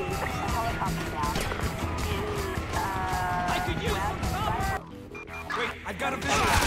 helicopter down in, I could use some cover! Wait, I've got a visual!